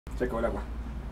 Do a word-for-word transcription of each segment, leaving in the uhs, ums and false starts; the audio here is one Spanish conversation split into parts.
Se acabó el agua.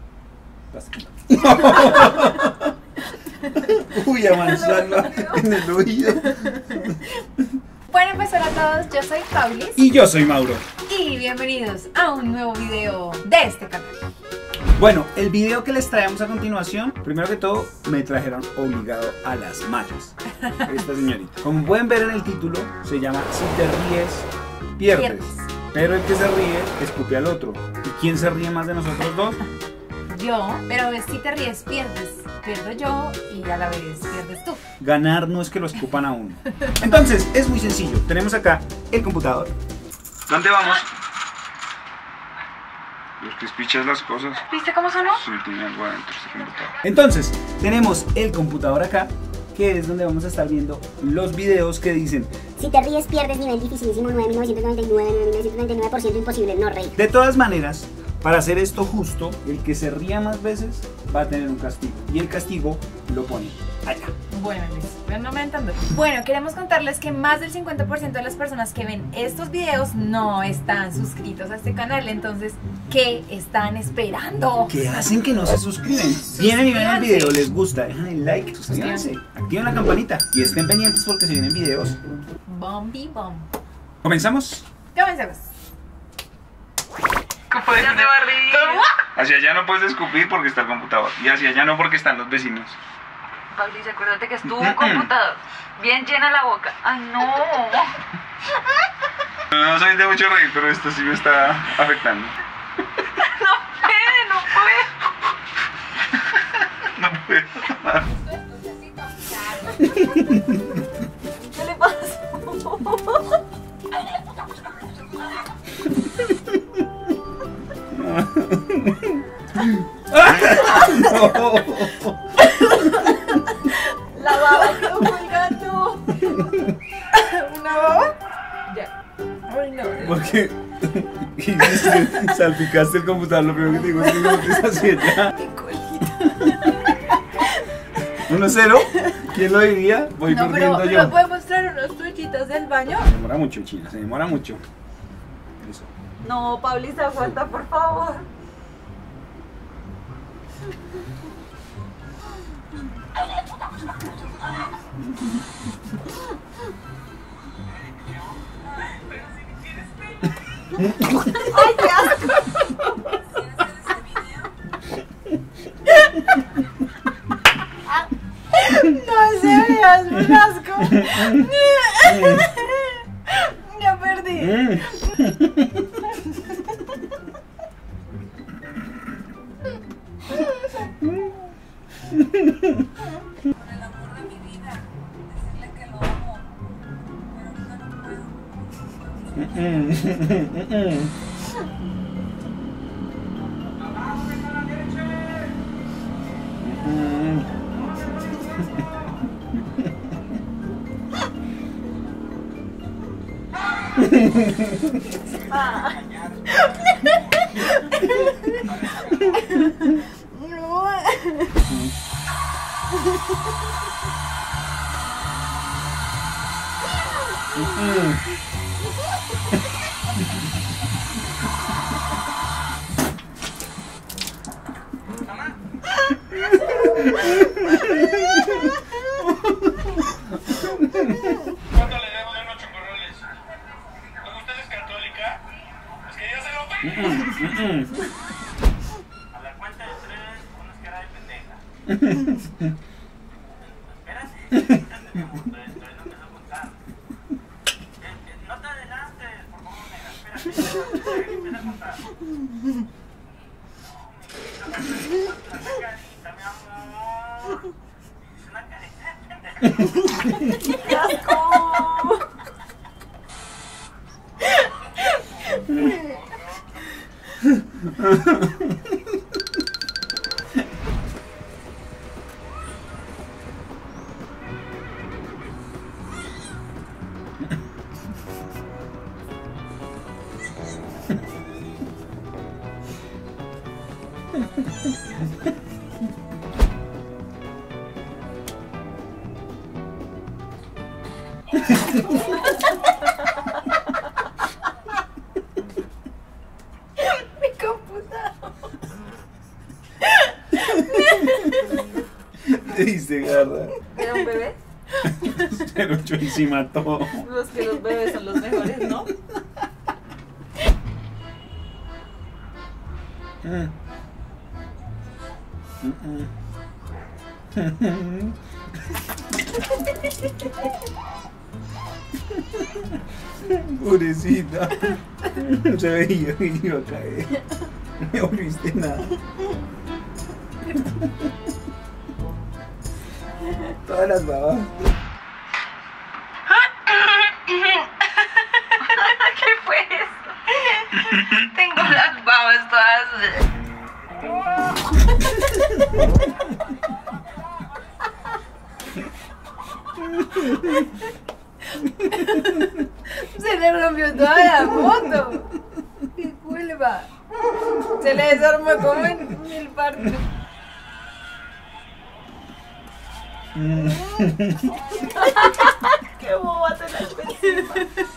Uy, a manzana en el oído. Bueno, empezar a todos, yo soy Paulis. Y yo soy Mauro. Y bienvenidos a un nuevo video de este canal. Bueno, el video que les traemos a continuación, primero que todo, me trajeron obligado a las malas. Esta señorita. Como pueden ver en el título, se llama Si te ríes, pierdes. Pierdes. Pero el que se ríe, escupe al otro. ¿Y quién se ríe más de nosotros dos? Yo, pero si te ríes, pierdes. Pierdo yo y a la vez pierdes tú. Ganar no es que lo escupan a uno. Entonces, es muy sencillo. Tenemos acá el computador. ¿Dónde vamos? Los que espichas las cosas. ¿Viste cómo sonó? Sí, tiene algo adentro ese computador. Entonces, tenemos el computador acá, que es donde vamos a estar viendo los videos que dicen: si te ríes, pierdes nivel dificilísimo nueve mil novecientos noventa y nueve, nueve mil novecientos noventa y nueve por ciento imposible, no reír. De todas maneras, para hacer esto justo, el que se ría más veces va a tener un castigo. Y el castigo lo pone allá. Bueno, Luis, pero no me entiendo. Bueno, queremos contarles que más del cincuenta por ciento de las personas que ven estos videos no están suscritos a este canal. Entonces, ¿qué están esperando? ¿Qué hacen que no se suscriben? Vienen y ven el video, les gusta, dejan el like, suscríbanse, activen la campanita y estén pendientes porque se vienen videos. Bombi bom. ¿Comenzamos? Comencemos. ¿Cómo ya te va a reír? Hacia allá no puedes escupir porque está el computador. Y hacia allá no porque están los vecinos. Pauli, acuérdate que es tu computador. Bien llena la boca. Ay, no. No soy de mucho reír, pero esto sí me está afectando. No puede, no puede. No puedo. ¿Qué le pasa? No. La baba quedó colgando. ¿Una baba? Ya. Ay, no. Porque hiciste, salpicaste el computador. Lo primero que te digo es que no te hacia allá. Mi colita. uno cero. ¿Quién lo diría? Voy No, pero, perdiendo pero yo. ¿puedo mostrar unos truchitos del baño? Se demora mucho, China, se demora mucho. Eso. No, Pauli, se aguanta, por favor. ¡Ay, qué asco! No se veas un asco. Ya perdí. Por el amor de mi vida, decirle que lo amo. Pero ahorita no puedo. ¿Cuánto le debo de unos chocorroles? ¿Como usted es católica? Es que ya se lo pagué. A la cuenta de tres, pones cara de pendeja. Espérate, espérate, mi amor, todavía no empezó a contar. Eh, eh, No te adelantes, por favor, nega. Espérate, espérate, empieza a contar. Carita, mi amor. Es una carita de pendeja. ¡Qué asco! Mi computador. te diste garra. ¿Era un bebé? Se lo echó encima todo. Los que los bebés son los mejores, ¿no? Mm. Mm, mm. Pobrecita. Se veía que iba a caer. No volviste nada. Todas las babas. ¿Qué fue eso? Tengo las babas todas. Se le rompió toda la moto. ¡Qué culpa! Se le desarmó como en mil partes. ¡Qué boba te la encima!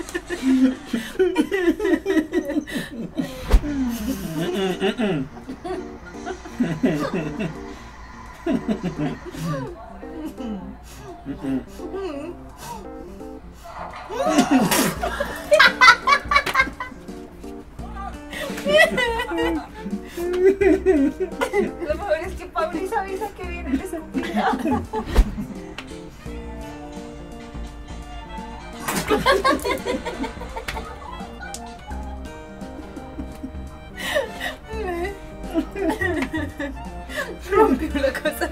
Lo mejor es que Paulisa avisa que viene el escupida. Rompió la cosa.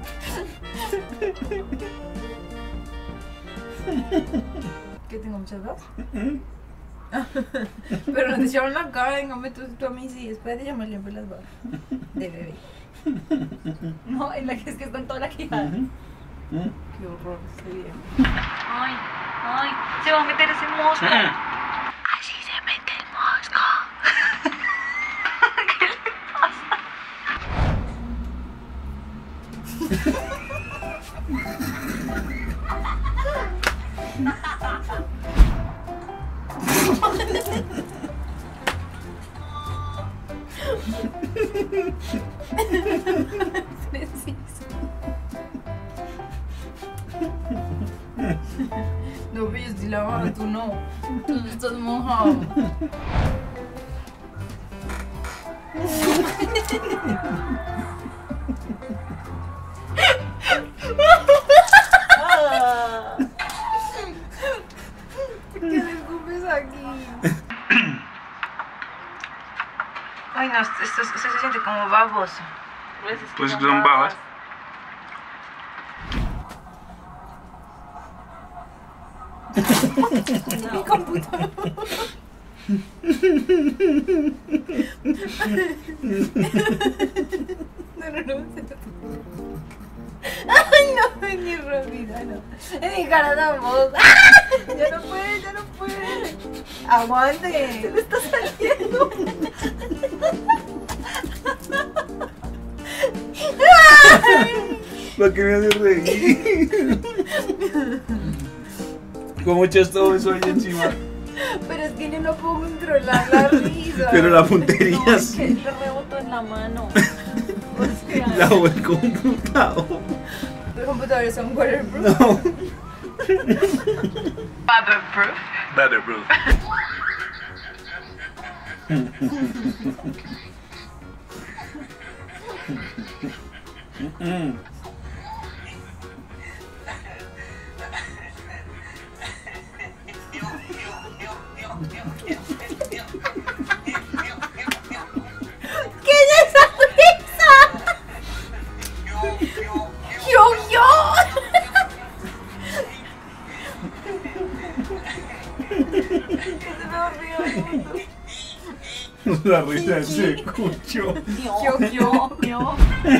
¿Qué tengo muchas dos? Pero no te echaron la cara, déjame tú, tú a mí sí, espérate, yo me limpio las babas. De bebé. No, en la que es que está en toda la quijada. Qué horror, se viene. Ay, ay, se va a meter ese mosco. Así se mete el mosco. ¿Qué le pasa? No, pero yo estoy lavando, tú no. Tú estás mojado. ¿Por qué le escupes aquí? Ay, no, esto, esto se siente como baboso. Pues son babas. Mi computador. No, no, no. Ay, no, en mi Rosita, no. En mi cara tampoco. Ya no puede, ya no puede. Aguante. Se le está saliendo. ¿Para qué me hace reír? ¿Cómo echas todo eso ahí encima? Pero es que yo no puedo controlar la risa. Pero la puntería No, es que sí. le rebotó en la mano. O sea, La o el computador. Los computadores son waterproof. No. Waterproof. Waterproof. Mm. ¿Qué es esa risa? ¡Yo, yo! La risa se escuchó. Yo, yo, yo.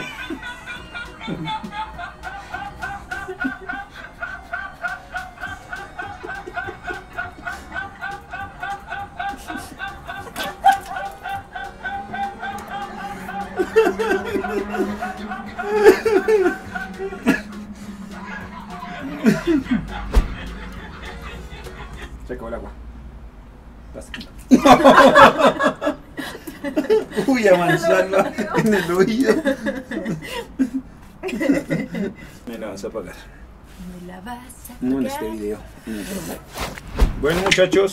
Se acabó el agua. Uy, a manzana en el oído. Me la vas a pagar. Me la vas a No en pagar. este video. Bueno, muchachos,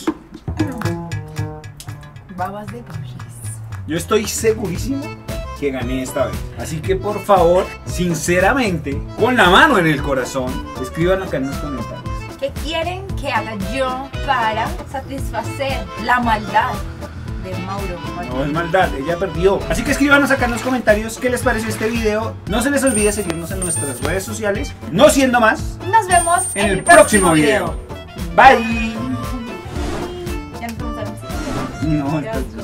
Babas de Borges. yo estoy segurísimo que gané esta vez. Así que por favor, sinceramente, con la mano en el corazón, escriban acá en los comentarios. ¿Qué quieren que haga yo para satisfacer la maldad de Mauro? No es maldad, ella perdió. Así que escríbanos acá en los comentarios qué les pareció este video. No se les olvide seguirnos en nuestras redes sociales. No siendo más, Nos vemos en el próximo video. Bye. Ya nos vamos a ver. No, Ya. entonces...